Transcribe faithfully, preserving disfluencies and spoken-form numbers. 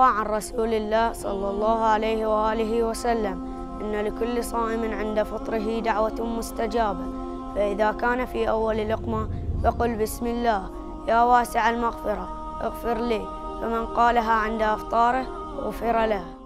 روى عن رسول الله صلى الله عليه وآله وسلم إن لكل صائم عند فطره دعوة مستجابة، فإذا كان في أول لقمة فقل بسم الله يا واسع المغفرة اغفر لي، فمن قالها عند إفطاره غفر له.